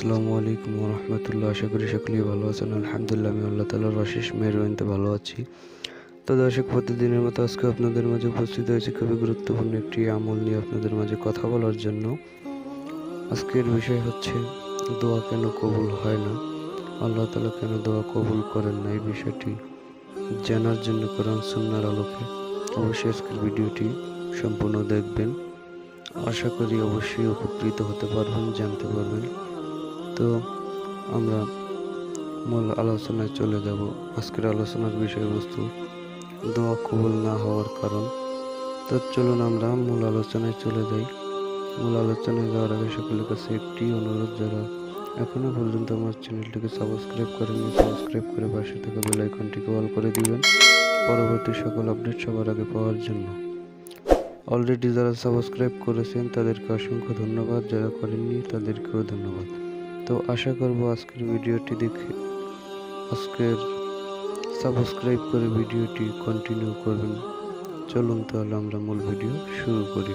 আসসালামু আলাইকুম ওয়া রাহমাতুল্লাহ। আশা করি সকলেই ভালো আছেন। আলহামদুলিল্লাহ, আমি আল্লাহ তাআলার অশেষ মেহেরবানিতে ভালো আছি। তো দর্শক, প্রতিদিনের মতো আজকে আপনাদের মাঝে উপস্থিত হয়েছে খুবই গুরুত্বপূর্ণ একটি আমল নিয়ে আপনাদের মাঝে কথা বলার জন্য। আজকের বিষয় হচ্ছে দোয়া কেন কবুল হয় না, আল্লাহ তাআলা কেন দোয়া কবুল করেন না। এই বিষয়টি জানার জন্য কোরআন সুন্নাহর আলোকে অবশ্যই আজকের ভিডিওটি সম্পূর্ণ দেখবেন। আশা করি অবশ্যই উপকৃত হতে পারবেন, জানতে পারবেন। তো আমরা মূল আলোচনায় চলে যাব। আজকের আলোচনার বিষয়বস্তু দোয়া কবুল না হওয়ার কারণ। তো চলুন আমরা মূল আলোচনায় চলে যাই। মূল আলোচনায় যাওয়ার আগে সকলের কাছে একটি অনুরোধ, যারা এখনো পর্যন্ত আমার চ্যানেলটিকে সাবস্ক্রাইব করেননি, সাবস্ক্রাইব করে পাশে থাকা বেল আইকনটিকে অল করে দিবেন পরবর্তী সকল আপডেট সবার আগে পাওয়ার জন্য। অলরেডি যারা সাবস্ক্রাইব করেছেন তাদেরকে অসংখ্য ধন্যবাদ, যারা করেননি তাদেরকেও ধন্যবাদ। তো আশা করব আজকের ভিডিওটি দেখে আজকের সাবস্ক্রাইব করে ভিডিওটি কন্টিনিউ করবেন। চলুন তাহলে আমরা মূল ভিডিও শুরু করি।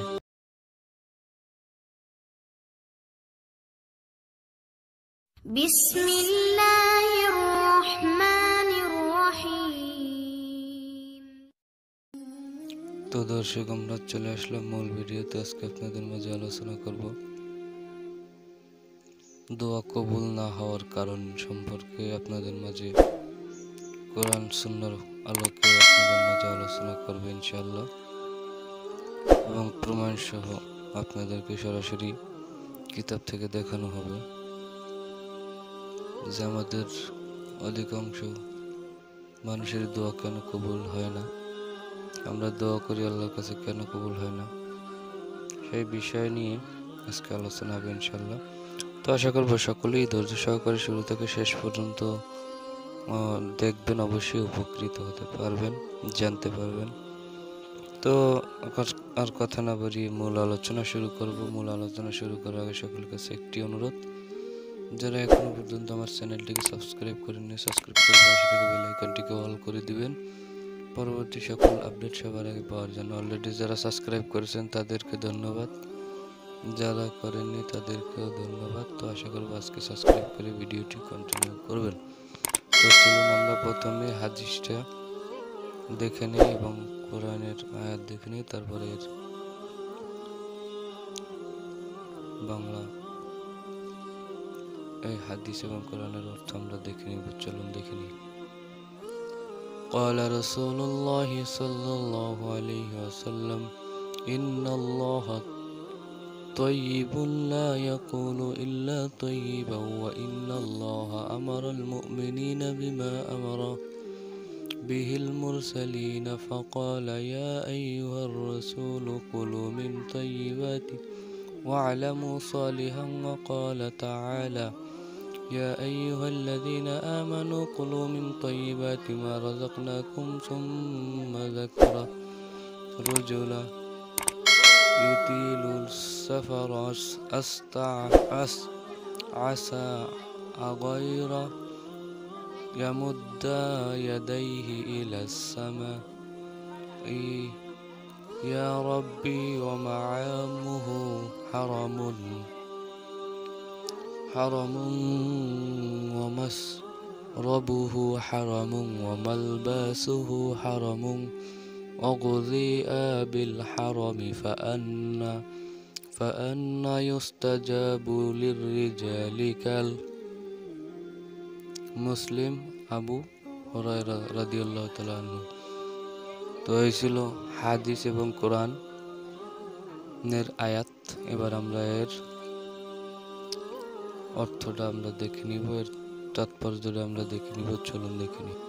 বিসমিল্লাহির রহমানির রহিম। তো দর্শক, আমরা চলে আসলাম মূল ভিডিওতে। আজকে আপনাদের মাঝে আলোচনা করব দোয়া কবুল না হওয়ার কারণ সম্পর্কে। আপনাদের মাঝে কোরআন সুন্নাহর আলোকে আপনাদের মাঝে আলোচনা করবে ইনশাআল্লাহ, এবং প্রমাণ সহ আপনাদেরকে সরাসরি কিতাব থেকে দেখানো হবে যে আমাদের অধিকাংশ মানুষের দোয়া কেন কবুল হয় না, আমরা দোয়া করি আল্লাহর কাছে কেন কবুল হয় না, সেই বিষয় নিয়ে আজকে আলোচনা হবে ইনশাআল্লাহ। তো আশা করবো সকলেই ধৈর্য সহকারে শুরু থেকে শেষ পর্যন্ত দেখবেন, অবশ্যই উপকৃত হতে পারবেন, জানতে পারবেন। তো আর কথা না বাড়িয়ে মূল আলোচনা শুরু করব। মূল আলোচনা শুরু করার আগে সকলের কাছে একটি অনুরোধ, যারা এখনো পর্যন্ত আমার চ্যানেলটিকে সাবস্ক্রাইব করেননি, সাবস্ক্রাইব করে পাশে থেকে বেল আইকনটিকে অল করে দিবেন পরবর্তী সকল আপডেট সবার আগে পাওয়ার জন্য। অলরেডি যারা সাবস্ক্রাইব করেছেন তাদেরকে ধন্যবাদ, যারা করেননি তাদেরকেও ধন্যবাদ। তো আশা করব আজকে সাবস্ক্রাইব করে ভিডিওটি কন্টিনিউ করবেন। তো চলুন আমরা প্রথমে হাদিসটা দেখে নিই এবং কোরআনের আয়াত দেখে নিই, তারপরে এর বাংলা এই হাদিস এবং কোরআনের অর্থ আমরা দেখে নিব। চলুন দেখে নিই। قال رسول الله صلى الله عليه وسلم إن الله طيب لا يقول إلا طيبا وإن الله أمر المؤمنين بما أمر به المرسلين فقال يا أيها الرسول كلوا من طيبات واعلموا صالحا وقال تعالى يا أيها الذين آمنوا كلوا من طيبات ما رزقناكم ثم ذكر رجلا يطيل السفر عسى غير يمد يديه إلى السماء يا ربي ومعامه حرم ومسربه حرم وملبسه حرم وغذيء بالحرم فأنا يستجاب للرجال মুসলিম আবু হুরায়রা রাদিয়াল্লাহু তাআলা আনহু। তো এই ছিল হাদিস এবং কোরআনের আয়াত। এবার আমরা এর অর্থটা আমরা দেখে নিব, এর তাৎপর্যটা আমরা দেখে নিব। চলুন দেখে নিই।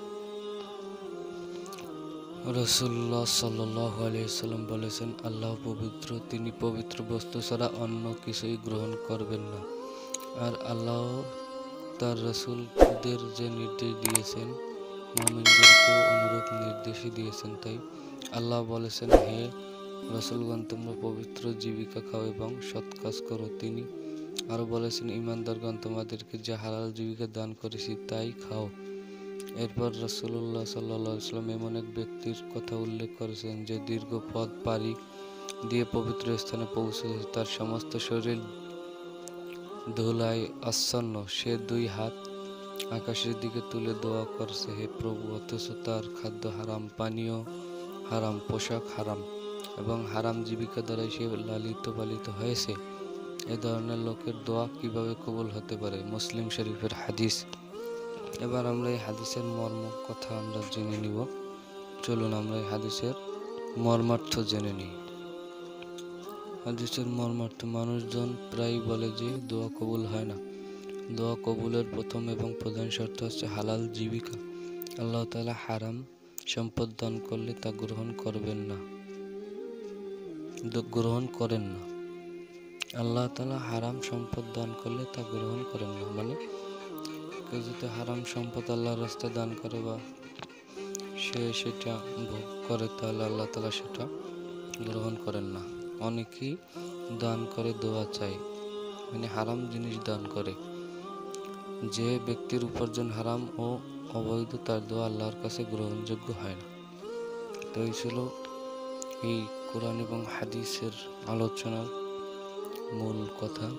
রাসূলুল্লাহ সাল্লাল্লাহু আলাইহি ওয়াসাল্লাম বলেছেন, আল্লাহ পবিত্র, তিনি পবিত্র বস্তু ছাড়া অন্য কিছুই গ্রহণ করবেন না। আর আল্লাহ তার রাসূলদের যে নির্দেশ দিয়েছেন, মুমিনদেরকেও অনুরূপ নির্দেশই দিয়েছেন। তাই আল্লাহ বলেছেন, হে রাসূলগণ, তোমরা পবিত্র জীবিকা খাও এবং সৎ কাজ করো। তিনি আরো বলেছেন, ঈমানদারগণ, তোমাদেরকে যে হালাল জীবিকা দান করেছি তাই খাও। এরপর রাসূলুল্লাহ সাল্লাল্লাহু আলাইহি ওয়াসাল্লাম এমন এক ব্যক্তির কথা উল্লেখ করেছেন যে দীর্ঘ পথ পাড়ি দিয়ে পবিত্র স্থানে পৌঁছেছে, তার সমস্ত শরীর ধুলায় আচ্ছন্ন, সে দুই হাত আকাশের দিকে তুলে দোয়া করছে, হে প্রভু, অথচ তার খাদ্য হারাম, পানীয় হারাম, পোশাক হারাম এবং হারাম জীবিকা দ্বারাই সে লালিত পালিত হয়েছে। এ ধরনের লোকের দোয়া কিভাবে কবুল হতে পারে? মুসলিম শরীফের হাদিস। এবার আমরা এই হাদিসের মর্ম কথা আমরা জেনে নিব। চলুন আমরা এই হাদিসের মর্মার্থ জেনে নিই। হাদিসের মর্মার্থ: মানুষজন প্রায় বলে যে দোয়া কবুল হয় না। দোয়া কবুলের প্রথম এবং প্রধান শর্ত হচ্ছে হালাল জীবিকা। আল্লাহ তাআলা হারাম সম্পদ দান করলে তা গ্রহণ করেন না। আল্লাহ তাআলা হারাম সম্পদ দান করলে তা গ্রহণ করেন না, মানে কেউ যদি হারাম সম্পদ আল্লাহর রাস্তায় দান করে বা সে সেটা ভোগ করে, তাহলে আল্লাহ তাআলা সেটা গ্রহণ করেন না। অনেকেই দান করে দোয়া চায়, মানে হারাম জিনিস দান করে। যে ব্যক্তির উপার্জন হারাম ও অবৈধ, তার দোয়া আল্লাহর কাছে গ্রহণযোগ্য হয় না। তো এই ছিল এই কোরআন এবং হাদিসের আলোচনার মূল কথা।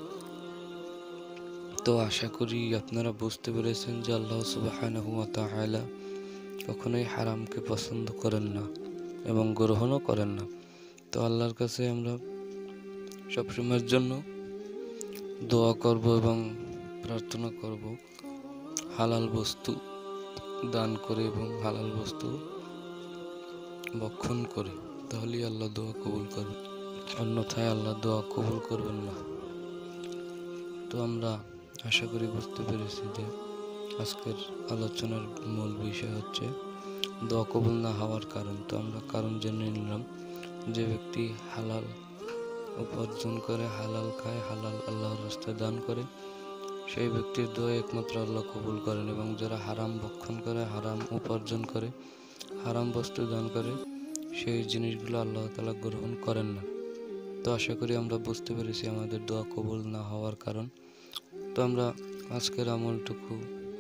তো আশা করি আপনারা বুঝতে পেরেছেন যে আল্লাহ সুবহানাহু ওয়া তাআলা কখনোই হারামকে পছন্দ করেন না এবং গ্রহণও করেন না। তো আল্লাহর কাছে আমরা সবসময়ের জন্য দোয়া করব এবং প্রার্থনা করব হালাল বস্তু দান করে এবং হালাল বস্তু ভক্ষণ করে, তাহলেই আল্লাহ দোয়া কবুল করবে, অন্যথায় আল্লাহ দোয়া কবুল করবেন না। তো আমরা আশা করি বুঝতে পেরেছি যে আজকের আলোচনার মূল বিষয় হচ্ছে দোয়া কবুল না হওয়ার কারণ। তো আমরা কারণ জেনে নিলাম। যে ব্যক্তি হালাল উপার্জন করে, হালাল খায়, হালাল আল্লাহর রাস্তায় দান করে, সেই ব্যক্তির দোয়া একমাত্র আল্লাহ কবুল করেন। এবং যারা হারাম ভক্ষণ করে, হারাম উপার্জন করে, হারাম বস্তু দান করে, সেই জিনিসগুলো আল্লাহ তাআলা গ্রহণ করেন না। তো আশা করি আমরা বুঝতে পেরেছি আমাদের দোয়া কবুল না হওয়ার কারণ। তো আমরা আজকের আমলটুকু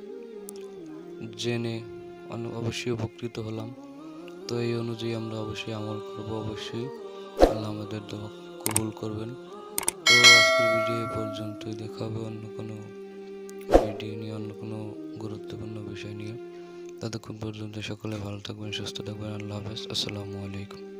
জেনে অবশ্যই উপকৃত হলাম। তো এই অনুযায়ী আমরা অবশ্যই আমল করব, অবশ্যই আল্লাহ আমাদের দোয়া কবুল করবেন। তো আজকের ভিডিও এই পর্যন্তই, দেখা হবে অন্য কোনো ভিডিও নিয়ে, অন্য কোনো গুরুত্বপূর্ণ বিষয় নিয়ে। ততক্ষণ পর্যন্ত সকলে ভালো থাকবেন, সুস্থ থাকবেন। আল্লাহ হাফেজ। আসসালামু আলাইকুম।